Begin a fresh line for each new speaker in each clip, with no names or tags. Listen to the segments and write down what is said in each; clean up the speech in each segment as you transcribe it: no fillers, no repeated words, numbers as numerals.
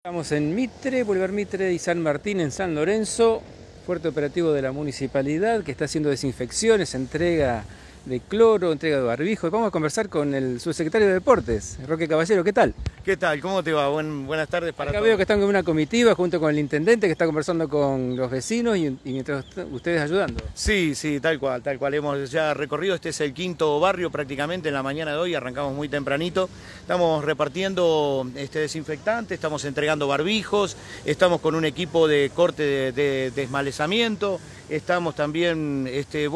Estamos en Mitre, Boulevard Mitre y San Martín en San Lorenzo, fuerte operativo de la municipalidad que está haciendo desinfecciones, entrega de cloro, entrega de barbijo. Vamos a conversar con el subsecretario de Deportes, Roque Caballero. ¿Qué tal?
¿Qué tal? ¿Cómo te va? Buenas tardes para
Acá
todos.
veo que están con una comitiva junto con el intendente que está conversando con los vecinos y mientras ustedes ayudando.
Sí, tal cual. Hemos ya recorrido, este es el quinto barrio prácticamente en la mañana de hoy, arrancamos muy tempranito. Estamos repartiendo desinfectante, estamos entregando barbijos, estamos con un equipo de corte de desmalezamiento, estamos también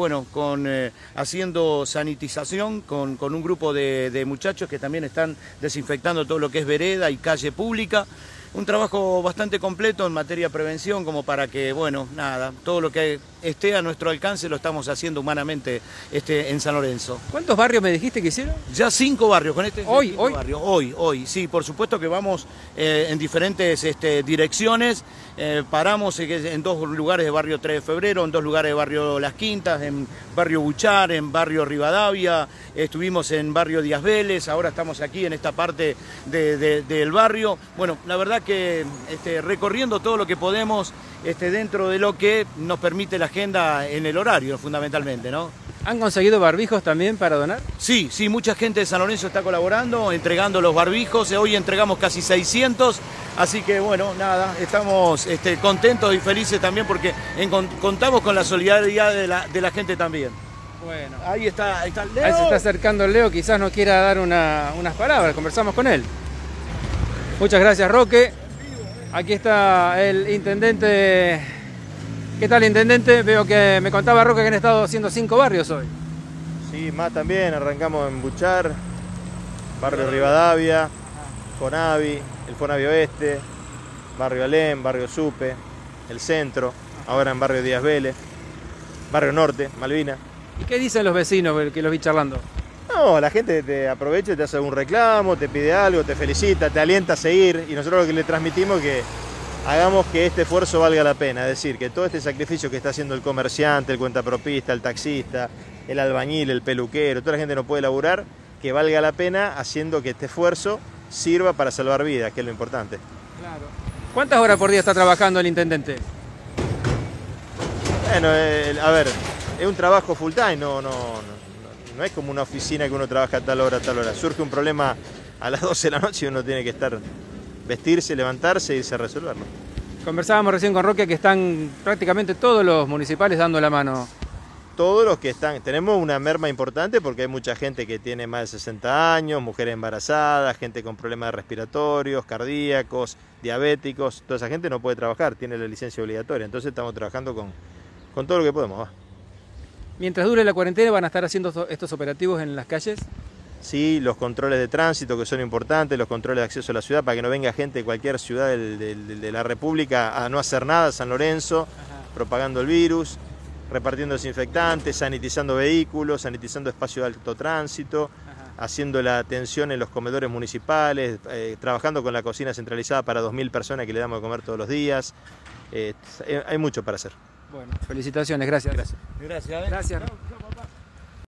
haciendo sanitización con un grupo de muchachos que también están desinfectando todo lo que es vereda y calle pública. Un trabajo bastante completo en materia de prevención, como para que, todo lo que esté a nuestro alcance lo estamos haciendo humanamente en San Lorenzo.
¿Cuántos barrios me dijiste que hicieron?
Ya 5 barrios, con este
¿Hoy?
barrio. Hoy, sí, por supuesto que vamos en diferentes direcciones. Paramos en 2 lugares de barrio 3 de Febrero, en 2 lugares de barrio Las Quintas, en barrio Buchar, en barrio Rivadavia, estuvimos en barrio Díaz Vélez, ahora estamos aquí en esta parte del barrio. Bueno, la verdad que recorriendo todo lo que podemos dentro de lo que nos permite la agenda en el horario, fundamentalmente, ¿no?
¿Han conseguido barbijos también para donar?
Sí, mucha gente de San Lorenzo está colaborando, entregando los barbijos. Hoy entregamos casi 600, así que estamos contentos y felices también porque contamos con la solidaridad de la gente también.
Bueno,
ahí está Leo.
Ahí se está acercando Leo, quizás nos quiera dar unas palabras, conversamos con él. Muchas gracias, Roque. Aquí está el intendente. ¿Qué tal, intendente? Veo que me contaba Roque que han estado haciendo 5 barrios hoy.
Sí, más también. Arrancamos en Buchar, barrio Rivadavia, Fonavi, el Fonavi Oeste, barrio Alem, barrio Supe, el centro, ahora en barrio Díaz Vélez, barrio Norte, Malvina.
¿Y qué dicen los vecinos que los vi charlando?
No, la gente te aprovecha, te hace un reclamo, te pide algo, te felicita, te alienta a seguir, y nosotros lo que le transmitimos es que hagamos que este esfuerzo valga la pena, es decir, que todo este sacrificio que está haciendo el comerciante, el cuentapropista, el taxista, el albañil, el peluquero, toda la gente no puede laburar, que valga la pena haciendo que este esfuerzo sirva para salvar vidas, que es lo importante.
Claro. ¿Cuántas horas por día está trabajando el intendente?
Bueno, a ver, es un trabajo full time, no es como una oficina que uno trabaja a tal hora, a tal hora. Surge un problema a las 12 de la noche y uno tiene que vestirse, levantarse e irse a resolverlo.
Conversábamos recién con Roque que están prácticamente todos los municipales dando la mano.
Todos los que están, tenemos una merma importante porque hay mucha gente que tiene más de 60 años, mujeres embarazadas, gente con problemas respiratorios, cardíacos, diabéticos, toda esa gente no puede trabajar, tiene la licencia obligatoria, entonces estamos trabajando con todo lo que podemos.
Mientras dure la cuarentena, ¿van a estar haciendo estos operativos en las calles?
Sí, los controles de tránsito que son importantes, los controles de acceso a la ciudad para que no venga gente de cualquier ciudad de la República a no hacer nada, San Lorenzo, propagando el virus, repartiendo desinfectantes, sanitizando vehículos, sanitizando espacios de alto tránsito, haciendo la atención en los comedores municipales, trabajando con la cocina centralizada para 2.000 personas que le damos de comer todos los días. Hay mucho para hacer.
Bueno, felicitaciones, gracias.
Gracias.
Gracias.